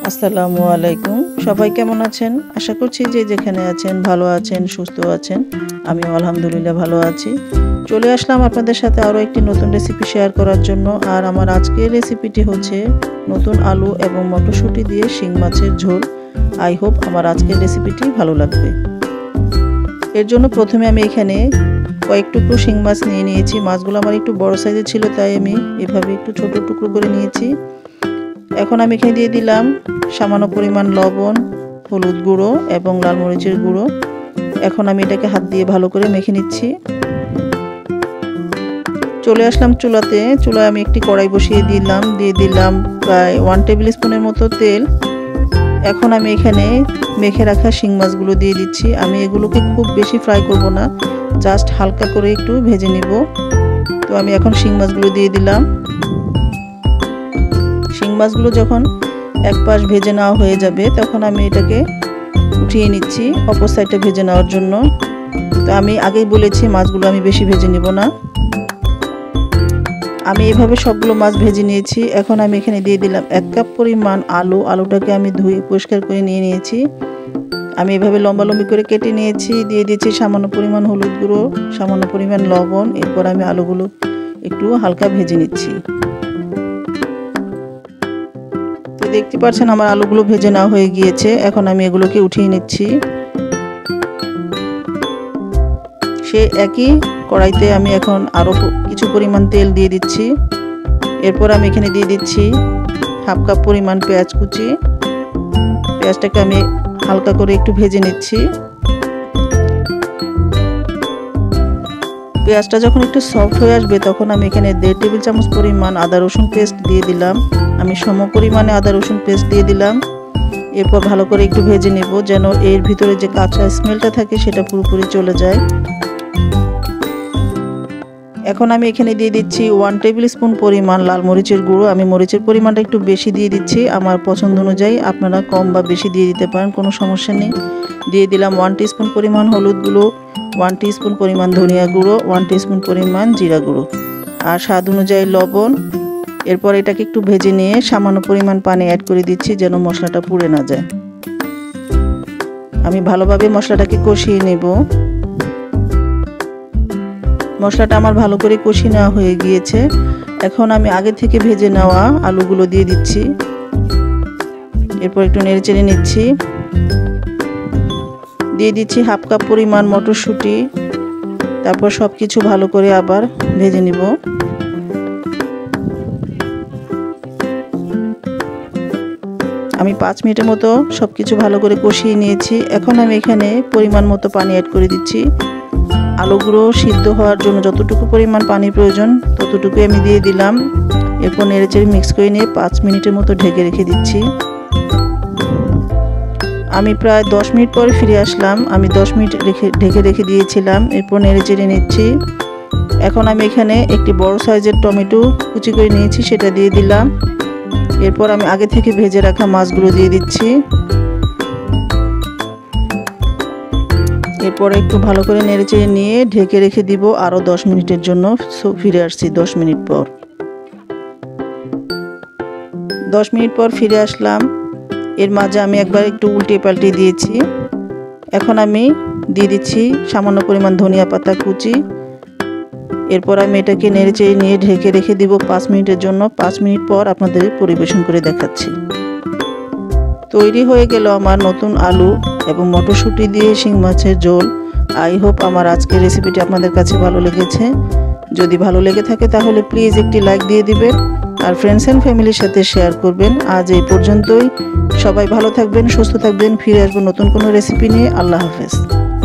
আসসালামু আলাইকুম। সবাই কেমন আছেন? আশা করছি যে যেখানে আছেন ভালো আছেন, সুস্থ আছেন। আমিও আলহামদুলিল্লাহ ভালো আছি। চলে আসলাম আপনাদের সাথে আরও একটি নতুন রেসিপি শেয়ার করার জন্য। আর আমার আজকের রেসিপিটি হচ্ছে নতুন আলু এবং মটরশুঁটি দিয়ে শিং মাছের ঝোল। আই হোপ আমার আজকের রেসিপিটি ভালো লাগবে। এর জন্য প্রথমে আমি এখানে কয়েক টুকরো শিং মাছ নিয়ে নিয়েছি। মাছগুলো আমার একটু বড় সাইজের ছিল, তাই আমি এভাবে একটু ছোট টুকরো করে নিয়েছি। এখন আমি এখানে দিয়ে দিলাম সামান্য পরিমাণ লবণ, হলুদ গুঁড়ো এবং লাল মরিচের গুঁড়ো। এখন আমি এটাকে হাত দিয়ে ভালো করে মেখে নিচ্ছি। চলে আসলাম চুলাতে। চুলায় আমি একটি কড়াই বসিয়ে দিয়ে দিলাম প্রায় 1 টেবিল স্পুনের মতো তেল। এখন আমি এখানে মেখে রাখা শিং মাছগুলো দিয়ে দিচ্ছি। আমি এগুলোকে খুব বেশি ফ্রাই করব না, জাস্ট হালকা করে একটু ভেজে নিব। তো আমি এখন শিং মাছগুলো দিয়ে দিলাম। শিং মাছগুলো যখন এক পাশ ভেজে নেওয়া হয়ে যাবে তখন আমি এটাকে উঠিয়ে নিচ্ছি অপর সাইডটা ভেজে নেওয়ার জন্য। তো আমি আগেই বলেছি মাছগুলো আমি বেশি ভেজে নিব না। আমি এভাবে সবগুলো মাছ ভেজে নিয়েছি। এখন আমি এখানে দিয়ে দিলাম 1 কাপ পরিমাণ আলু। আলুটাকে আমি ধুয়ে পরিষ্কার করে নিয়ে নিয়েছি। আমি এভাবে লম্বা লম্বি করে কেটে নিয়েছি। দিয়ে দিয়েছি সামান্য পরিমাণ হলুদ গুঁড়ো, সামান্য পরিমাণ লবণ। এরপর আমি আলুগুলো একটু হালকা ভেজে নিচ্ছি। তো দেখতে পাচ্ছেন আমার আলুগুলো ভেজে নেওয়া হয়ে গিয়েছে। এখন আমি এগুলোকে উঠিয়ে নিচ্ছি। সেই একই কড়াইতে আমি এখন আরও কিছু পরিমাণ তেল দিয়ে দিচ্ছি। এরপর আমি এখানে দিয়ে দিচ্ছি 1/2 কাপ পরিমাণ পেঁয়াজ কুচি। পেঁয়াজটাকে আমি হালকা করে একটু ভেজে নিচ্ছি। পেঁয়াজটা যখন একটু সফট হয়ে আসবে তখন আমি এখানে 1.5 টেবিল চামচ পরিমাণ আদা রসুন পেস্ট দিয়ে দিলাম। আমি সম পরিমাণে আদা রসুন পেস্ট দিয়ে দিলাম। এরপর ভালো করে একটু ভেজে নেব যেন এর ভিতরে যে কাঁচা স্মেলটা থাকে সেটা পুরোপুরি চলে যায়। এখন আমি এখানে দিয়ে দিচ্ছি 1 টেবিল স্পুন পরিমাণ লাল মরিচের গুঁড়ো। আমি মরিচের পরিমাণটা একটু বেশি দিয়ে দিচ্ছি, আমার পছন্দ অনুযায়ী আপনারা কম বা বেশি দিয়ে দিতে পারেন, কোনো সমস্যা নেই। দিয়ে দিলাম 1 টিস্পুন পরিমাণ হলুদ গুঁড়ো, 1 টিস্পুন পরিমাণ ধনিয়া গুঁড়ো, 1 টিস্পুন পরিমাণ জিরা গুঁড়ো আর স্বাদ অনুযায়ী লবণ। এরপর এটাকে একটু ভেজে নিয়ে সামান্য পরিমাণ পানি অ্যাড করে দিচ্ছি যেন মশলাটা পুড়ে না যায়। আমি ভালোভাবে মশলাটাকে কষিয়ে নেব। মশলাটা আমার ভালো করে কষিয়ে নেওয়া হয়ে গিয়েছে। এখন আমি আগে থেকে ভেজে নেওয়া আলুগুলো দিয়ে দিচ্ছি। এরপর একটু নেড়ে চেড়ে নিচ্ছি। দিয়ে দিচ্ছি 1/2 কাপ পরিমাণ মটরশুঁটি। তারপর সব কিছু ভালো করে আবার ভেজে নিব। আমি 5 মিনিটের মতো সব কিছু ভালো করে কষিয়ে নিয়েছি। এখন আমি এখানে পরিমাণ মতো পানি অ্যাড করে দিচ্ছি। আলুগুলো সিদ্ধ হওয়ার জন্য যতটুকু পরিমাণ পানি প্রয়োজন ততটুকুই আমি দিয়ে দিলাম। এরপর নেড়েচেড়ে মিক্স করে নিয়ে 5 মিনিটের মতো ঢেকে রেখে দিচ্ছি। আমি প্রায় 10 মিনিট পরে ফিরে আসলাম। আমি 10 মিনিট ঢেকে রেখে দিয়েছিলাম। এরপর নেড়েচেড়ে নিচ্ছি। এখন আমি এখানে একটি বড় সাইজের টমেটো কুচি করে নিয়েছি, সেটা দিয়ে দিলাম। এরপর আমি আগে থেকে ভেজে রাখা মাছগুলো দিয়ে দিচ্ছি। এরপর একটু ভালো করে নেড়েচেড়ে নিয়ে ঢেকে রেখে দিব আরও 10 মিনিটের জন্য। ফিরে আসছি 10 মিনিট পর। 10 মিনিট পর ফিরে আসলাম। এর মাঝে আমি একবার একটু উল্টিয়ে পাল্টিয়ে দিয়েছি। এখন আমি দিয়ে দিচ্ছি সামান্য পরিমাণ ধনিয়া পাতা কুচি। এরপর আমি এটাকে নেড়েচেড়ে নিয়ে ঢেকে রেখে দিব 5 মিনিটের জন্য। 5 মিনিট পর আপনাদের পরিবেশন করে দেখাচ্ছি। তৈরি হয়ে গেল আমার নতুন আলু এবং মটরশুঁটি দিয়ে শিং মাছের ঝোল। আই হোপ আমার আজকের রেসিপিটি আপনাদের কাছে ভালো লেগেছে। যদি ভালো লেগে থাকে তাহলে প্লিজ একটি লাইক দিয়ে দিবেন আর ফ্রেন্ডস অ্যান্ড ফ্যামিলির সাথে শেয়ার করবেন। আজ এই পর্যন্তই। সবাই ভালো থাকবেন, সুস্থ থাকবেন। ফিরে আসবো নতুন কোনো রেসিপি নিয়ে। আল্লাহ হাফেজ।